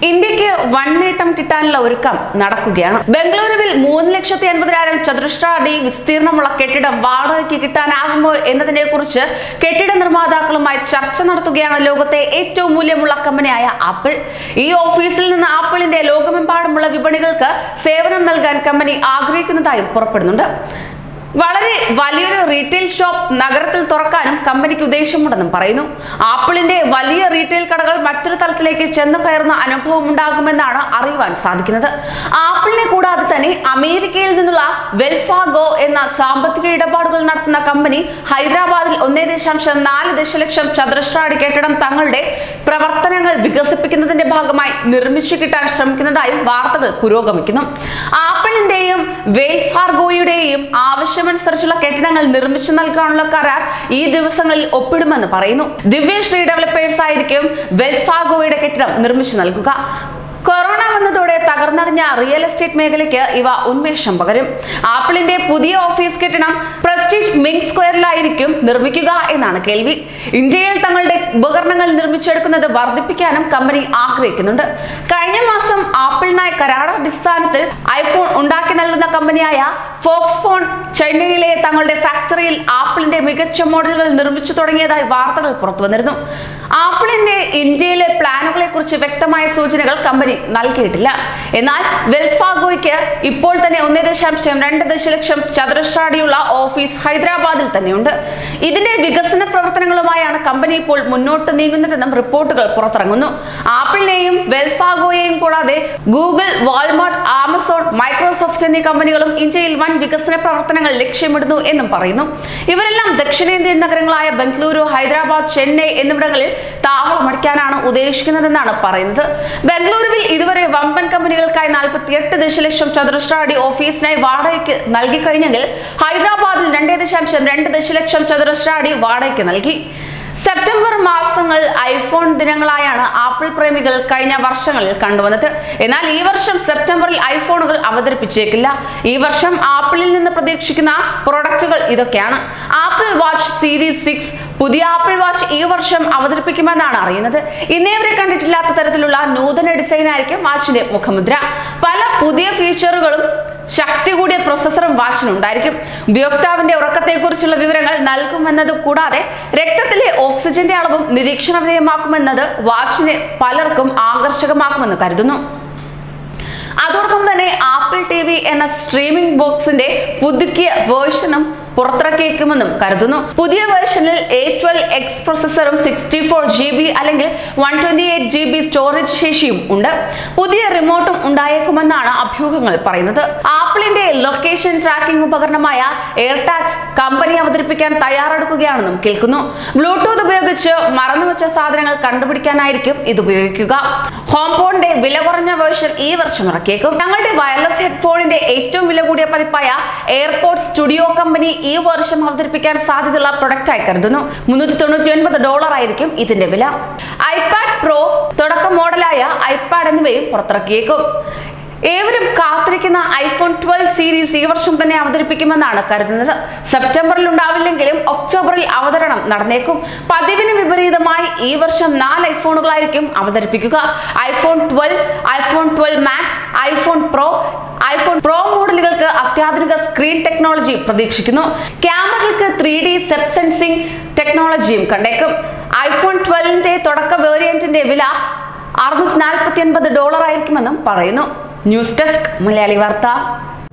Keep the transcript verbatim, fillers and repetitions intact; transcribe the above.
ഇന്ത്യക്ക് വൻ നേട്ടം കിട്ടാനുള്ള ഒരുക്കം നടക്കുകയാണ്. ബംഗളൂരുവിൽ മൂന്ന് ലക്ഷത്തി അൻപതിനായിരം ചതുരശ്ര അടി വിസ്തീർണമുള്ള കെട്ടിടം വാടകയ്ക്ക് കിട്ടാനാകുമോ എന്നതിനെ കുറിച്ച് കെട്ടിട നിർമ്മാതാക്കളുമായി ചർച്ച നടത്തുകയാണ് ലോകത്തെ ഏറ്റവും മൂല്യമുള്ള കമ്പനിയായ ആപ്പിൾ. ഈ ഓഫീസിൽ നിന്ന് ആപ്പിളിന്റെ ലോകമെമ്പാടുമുള്ള വിപണികൾക്ക് സേവനം നൽകാൻ കമ്പനി ആഗ്രഹിക്കുന്നതായും പുറപ്പെടുന്നുണ്ട്. വളരെ വലിയൊരു റീറ്റെയിൽ ഷോപ്പ് നഗരത്തിൽ തുറക്കാനും കമ്പനിക്ക് ഉദ്ദേശമുണ്ടെന്നും പറയുന്നു. ആപ്പിളിന്റെ വലിയ റീറ്റെയിൽ കടകൾ മറ്റൊരു തലത്തിലേക്ക് ചെന്നു കയറുന്ന അനുഭവം ഉണ്ടാകുമെന്നാണ് അറിയുവാൻ സാധിക്കുന്നത്. ആപ്പിളിനെ കൂടാതെ തന്നെ അമേരിക്കയിൽ നിന്നുള്ള വെൽസ് ഫാർഗോ എന്ന സാമ്പത്തിക ഇടപാടുകൾ നടത്തുന്ന കമ്പനി ഹൈദരാബാദിൽ ഒന്നേ ദശാംശം നാല് ദശലക്ഷം ചതുരശ്ര അടി കെട്ടിടം തങ്ങളുടെ പ്രവർത്തനങ്ങൾ വികസിപ്പിക്കുന്നതിന്റെ ഭാഗമായി നിർമ്മിച്ചു കിട്ടാൻ ശ്രമിക്കുന്നതായും വാർത്തകൾ പുരോഗമിക്കുന്നു. ആപ്പിളിന്റെയും വെൽസ് ഫാർഗോയുടെയും ആവശ്യമനുസരിച്ചുള്ള കെട്ടിടങ്ങൾ നിർമ്മിച്ചു നൽകാനുള്ള കരാർ ഈ ദിവസങ്ങളിൽ ഒപ്പിടുമെന്ന് പറയുന്നു. ദിവ്യശ്രീ ഡെവലപ്പേഴ്സ് ആയിരിക്കും വെൽസ് ഫാർഗോയുടെ കെട്ടിടം നിർമ്മിച്ചു നൽകുക. കൊറോണ വന്നതോടെ തകർന്നടിഞ്ഞ റിയൽ എസ്റ്റേറ്റ് മേഖലയ്ക്ക് ഇവ ഉന്മേഷം പകരും. ആപ്പിളിന്റെ പുതിയ ഓഫീസ് കെട്ടിടം പ്രസ്റ്റീജ് മിങ് സ്ക്വയറിലായിരിക്കും നിർമ്മിക്കുക എന്നാണ് കേൾവി. ഇന്ത്യയിൽ തങ്ങളുടെ ഉപകരണങ്ങൾ നിർമ്മിച്ചെടുക്കുന്നത് വർദ്ധിപ്പിക്കാനും കമ്പനി ആഗ്രഹിക്കുന്നുണ്ട്. കഴിഞ്ഞ മാസം ആപ്പിളിനായി കരാറടിസ്ഥാനത്തിൽ ഐഫോൺ ഉണ്ടാക്കി നൽകുന്ന കമ്പനിയായ ഫോക്സ്ഫോൺ ചെന്നൈയിലെ തങ്ങളുടെ ഫാക്ടറിയിൽ ആപ്പിളിന്റെ മികച്ച മോഡലുകൾ നിർമ്മിച്ചു തുടങ്ങിയതായി വാർത്തകൾ പുറത്തുവന്നിരുന്നു. ആപ്പിളിന്റെ ഇന്ത്യയിലെ പ്ലാനുകളെ കുറിച്ച് വ്യക്തമായ സൂചനകൾ കമ്പനി നൽകിയിട്ടില്ല. എന്നാൽ വെൽസ് ഫാർഗോയ്ക്ക് ഇപ്പോൾ തന്നെ ഒന്നേ ദശാംശം രണ്ട് ദശലക്ഷം ചതുരശ്ര അടിയുള്ള ഓഫീസ് ഹൈദരാബാദിൽ തന്നെയുണ്ട്. ഇതിന്റെ വികസന പ്രവർത്തനങ്ങളുമായാണ് കമ്പനി ഇപ്പോൾ മുന്നോട്ട് നീങ്ങുന്നതെന്നും റിപ്പോർട്ടുകൾ പുറത്തിറങ്ങുന്നു. ആപ്പിളിനെയും വെൽസ് ഫാർഗോയെയും കൂടാതെ ഗൂഗിൾ, വാൾമാർട്ട്, ആമസോൺ, മൈക്രോസോഫ്റ്റ് എന്നീ കമ്പനികളും ഇന്ത്യയിൽ വൻ വികസന പ്രവർത്തനങ്ങൾ ലക്ഷ്യമിടുന്നു എന്നും പറയുന്നു. ഇവരെല്ലാം ദക്ഷിണേന്ത്യൻ നഗരങ്ങളായ ബംഗളൂരു, ഹൈദരാബാദ്, ചെന്നൈ എന്നിവിടങ്ങളിൽ താവളമടിക്കാനാണ് ഉദ്ദേശിക്കുന്നതെന്നാണ് പറയുന്നത്. ബംഗളൂരുവിൽ ഇതുവരെ വമ്പൻ കമ്പനികൾക്കായി നാൽപ്പത്തി എട്ട് ദശലക്ഷം ചതുരശ്ര അടി ഓഫീസിനായി വാടകയ്ക്ക് നൽകി കഴിഞ്ഞെങ്കിൽ ഹൈദരാബാദിൽ രണ്ടേ ദശാംശം രണ്ട് ദശലക്ഷം ചതുരശ്ര അടി വാടകയ്ക്ക് നൽകി. സെപ്റ്റംബർ മാസങ്ങൾ ഐഫോൺ ദിനങ്ങളായാണ് ആപ്പിൾ പ്രേമികൾ കഴിഞ്ഞ വർഷങ്ങളിൽ കണ്ടുവന്നത്. എന്നാൽ ഈ വർഷം സെപ്റ്റംബറിൽ ഐഫോണുകൾ അവതരിപ്പിച്ചേക്കില്ല. ഈ വർഷം ആപ്പിളിൽ നിന്ന് പ്രതീക്ഷിക്കുന്ന പ്രൊഡക്റ്റുകൾ ഇതൊക്കെയാണ്. ആപ്പിൾ വാച്ച് സീരീസ് സിക്സ് പുതിയ ആപ്പിൾ വാച്ച് ഈ വർഷം അവതരിപ്പിക്കുമെന്നാണ് അറിയുന്നത്. ഇന്നേ വരെ കണ്ടിട്ടില്ലാത്ത തരത്തിലുള്ള നൂതന ഡിസൈൻ ആയിരിക്കും വാച്ചിന്റെ മുഖമുദ്ര. പല പുതിയ ഫീച്ചറുകളും ശക്തി കൂടിയ പ്രൊസസറും വാച്ചിനുണ്ടായിരിക്കും. ഉപയോക്താവിന്റെ ഉറക്കത്തെക്കുറിച്ചുള്ള വിവരങ്ങൾ നൽകുമെന്നത് കൂടാതെ രക്തത്തിലെ ഓക്സിജന്റെ അളവും നിരീക്ഷണ വിധേയമാക്കുമെന്നത് വാച്ചിനെ പലർക്കും ആകർഷകമാക്കുമെന്ന് കരുതുന്നു. അതോടൊപ്പം തന്നെ ആപ്പിൾ ടി വി എന്ന സ്ട്രീമിംഗ് ബോക്സിന്റെ പുതുക്കിയ വേർഷനും പുറത്തിറക്കിയേക്കുമെന്നും കരുതുന്നു. പുതിയ വേർഷനിൽ എ ട്വൽവ് എക്സ് പ്രൊസസറും സിക്സ്റ്റി ഫോർ ജി ബി അല്ലെങ്കിൽ one twenty eight G B storage ശേഷിയും ഉണ്ട്. പുതിയ റിമോട്ടും ഉണ്ടായേക്കുമെന്നാണ് അഭ്യൂഹങ്ങൾ പറയുന്നത്. ആപ്പിളിന്റെ ലൊക്കേഷൻ ട്രാക്കിംഗ് ഉപകരണമായ എയർടാഗ്സ് കമ്പനി അവതരിപ്പിക്കാൻ തയ്യാറെടുക്കുകയാണെന്നും കേൾക്കുന്നു. ബ്ലൂടൂത്ത് ഉപയോഗിച്ച് മറന്നുവെച്ച സാധനങ്ങൾ കണ്ടുപിടിക്കാനായിരിക്കും ഇത് ഉപയോഗിക്കുക. ഹോംപോഡിന്റെ വില കുറഞ്ഞ വേർഷൻ ഈ വർഷം ഇറക്കിയേക്കും. ഞങ്ങളുടെ വയർലെസ് ഹെഡ്ഫോണിന്റെ ഏറ്റവും വില കൂടിയ പതിപ്പായ എയർപോഡ് സ്റ്റുഡിയോ കമ്പനി ഈ വർഷം അവതരിപ്പിക്കാൻ സാധ്യതയുള്ള പ്രൊഡക്റ്റായി കരുതുന്നു. മുന്നൂറ്റി തൊണ്ണൂറ്റി ഒൻപത് ഡോളർ ആയിരിക്കും ഇതിന്റെ വില. ഐപാഡ് പ്രോ, തുടക്ക മോഡലായ ഐപാഡ് എന്നിവയും പുറത്തിറക്കിയേക്കും. ഏവരും കാത്തിരിക്കുന്ന ഐഫോൺ ട്വൽവ് സീരീസ് ഈ വർഷം തന്നെ അവതരിപ്പിക്കുമെന്നാണ് കരുതുന്നത്. സെപ്റ്റംബറിൽ ഉണ്ടാവില്ലെങ്കിലും ഒക്ടോബറിൽ അവതരണം നടന്നേക്കും. പതിവിന് വിപരീതമായി ഈ വർഷം നാല് ഐഫോണുകളായിരിക്കും അവതരിപ്പിക്കുക. IPhone twelve, iPhone twelve max, iPhone pro, iPhone pro മോഡലുകൾക്ക് അത്യാധുനിക സ്ക്രീൻ ടെക്നോളജി പ്രതീക്ഷിക്കുന്നു. ക്യാമറകൾക്ക് ത്രീ ഡി സെപ് സെൻസിംഗ് ടെക്നോളജിയും കണ്ടേക്കും. ഐഫോൺ ട്വൽവിന്റെ തുടക്ക വേരിയന്റിന്റെ വില അറുന്നൂറ്റി നാൽപ്പത്തി ഒൻപത് ഡോളർ ആയിരിക്കുമെന്നും പറയുന്നു. ന്യൂസ് ഡെസ്ക് മലയാളി വാർത്ത.